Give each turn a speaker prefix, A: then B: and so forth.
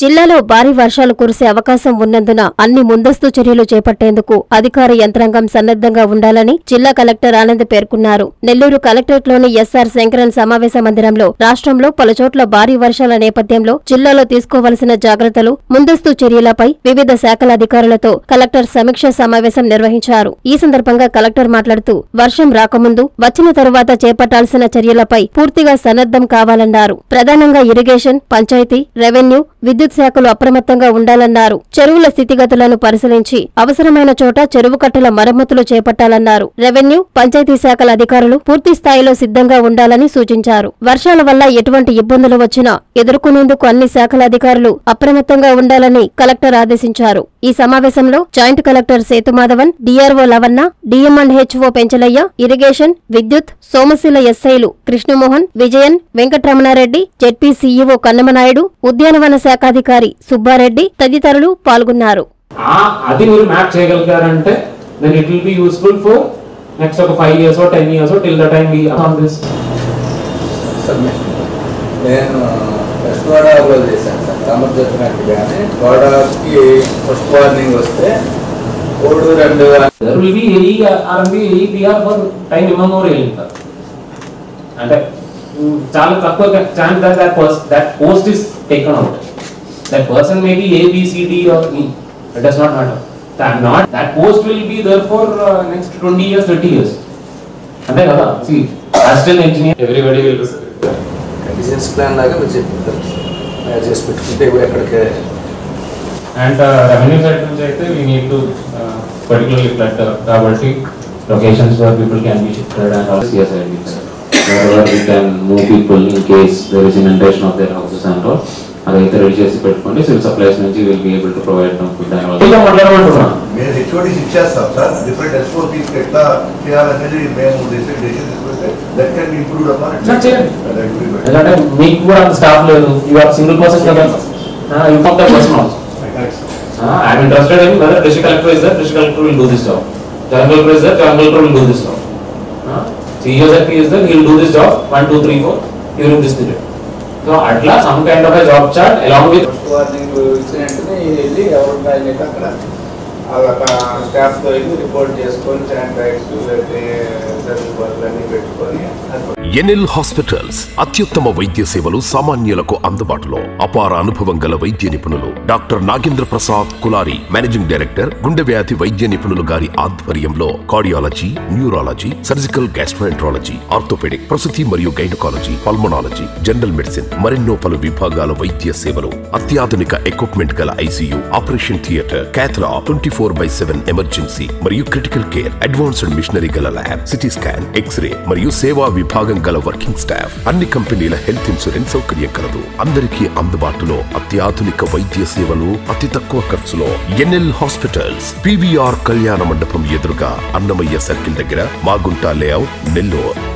A: జిల్లాలో భారీ వర్షాలు కురిసే అవకాశం ఉన్నందున అన్ని ముందస్తు చర్యలు చేపట్టేందుకు అధికార యంత్రాంగం సన్నద్ధంగా ఉండాలని జిల్లా కలెక్టర్ ఆనంద్ పేర్కొన్నారు. నెల్లూరు కలెక్టరేట్లోని ఎస్ఆర్ శంకరన్ సమావేశ మందిరంలో రాష్ట్రంలో పలుచోట్ల భారీ వర్షాల నేపథ్యంలో జిల్లాలో తీసుకోవలసిన జాగ్రత్తలు, ముందస్తు చర్యలపై వివిధ శాఖల అధికారులతో కలెక్టర్ సమీక్ష సమావేశం నిర్వహించారు. ఈ సందర్భంగా కలెక్టర్ మాట్లాడుతూ వర్షం రాకముందు, వచ్చిన తరువాత చేపట్టాల్సిన చర్యలపై పూర్తిగా సన్నద్ధం కావాలన్నారు. ప్రధానంగా ఇరిగేషన్, పంచాయతీ, రెవెన్యూ, విద్యుత్ శాఖలు అప్రమత్తంగా ఉండాలన్నారు. చెరువుల స్థితిగతులను పరిశీలించి అవసరమైన చోట చెరువు కట్టల మరమ్మతులు చేపట్టాలన్నారు. రెవెన్యూ, పంచాయతీ శాఖల అధికారులు పూర్తి స్థాయిలో సిద్ధంగా ఉండాలని సూచించారు. వర్షాల వల్ల ఎటువంటి ఇబ్బందులు వచ్చినా ఎదుర్కొనేందుకు అన్ని శాఖల అధికారులు అప్రమత్తంగా ఉండాలని కలెక్టర్ ఆదేశించారు. ఈ సమావేశంలో joint collector Sethumadhavan, DRO Lavanna, DM and HO Penchalaiah, irrigation, విద్యుత్, సోమశిల ఎస్ఐలు కృష్ణమోహన్, విజయన్, వెంకటరమణారెడ్డి, జెడ్పీ సీఈఓ కన్నమనాయుడు, ఉద్యానవన శాఖాధికారి సుబ్బారెడ్డి తదితరులు పాల్గొన్నారు.
B: అది మీరు మ్యాప్ చేయగలిగారంటే then it will be useful for next 5 years or 10 years or till the time we are on this.
C: నేను ఫస్ట్ గోడాలో చేశాను సార్. రామర్ చెప్పినట్టుగానే గోడాకి ఫస్ట్ వార్నింగ్ వస్తే code 2
B: there will be RMB AEPR for time immemorial ఇంకా అంటే చాలా తక్కువ chance that post is taken out. That person may be A, B, C, D or E. It does not matter. That post will be there for next 20 years, 30 years. అంతే కదా. See, as an engineer, everybody will be
C: business plan లాగా మీరు చెప్తారు చేసి పెట్టుకుంటే ఎక్కడికే.
B: And revenue side నుంచి అయితే we need to particularly clutter కాబట్టి locations where people can be shifted and all CSID wherever we can move people in case there is inundation of their houses and all. అదైతే ready చేసి పెట్టుకోండి. Civil supplies నుంచి will be able to provide them food and all. ఇలా మాట్లాడమంటున్నా
D: మేము HOD ఇచ్చేస్తాం sir. Different SOPs ఎట్లా చేయాలనేది మేము డెసిషన్ తీసుకుంటే that can be improved upon it.
B: ఎందుకంటే మీకు కూడా అంత స్టాఫ్ లేదు. యు ఆర్ సింగిల్ పర్సన్ కదా. Inform the person also. I am interested in whether district collector is there, district collector will do this job. Joint collector is there, joint collector will do this job. CEO is there, he will do this job 1 2 3 4 during this period. So atla some kind of a job chart along with
C: warning ఇచ్చినట్టునే వెళ్ళి ఎవరు ఉన్నాయో అక్కడ అలా staff తో report చేసుకొని sanitise service వర్క్లన్నీ పెట్టుకొని.
E: NL hospitals అత్యుత్తమ వైద్య సేవలు సామాన్యులకు అందుబాటులో. అపార అనుభవం గల వైద్య నిపుణులు doctor Nagendra Prasad Kulari, managing director, గుండె వ్యాధి వైద్య నిపుణులు గారి ఆధ్వర్యంలో cardiology, neurology, surgical gastroenterology, orthopaedic, ప్రసూతి మరియు గైనకాలజీ, పల్మనాలజీ, జనరల్ మెడిసిన్ మరెన్నో పలు విభాగాల వైద్య సేవలు. అత్యాధునిక ఎక్విప్మెంట్ గల ICU, operation theatre, cath lab, 24/7 emergency మరియు క్రిటికల్ కేర్, అడ్వాన్స్డ్ మిషనరీ గల ల్యాబ్, సిటీ స్కాన్, ఎక్స్రే మరియు సేవా విభాగం గల వర్కింగ్ స్టాఫ్. అన్ని కంపెనీల హెల్త్ ఇన్సూరెన్స్ సౌకర్యం కలదు. అందరికీ అందుబాటులో అత్యాధునిక వైద్య సేవలు అతి తక్కువ ఖర్చులో. ఎన్ఎల్ హాస్పిటల్స్, పివిఆర్ కళ్యాణ మండపం ఎదురుగా, అన్నమయ్య సర్కిల్ దగ్గర, మాగుంట లేఅవుట్, నెల్లూరు.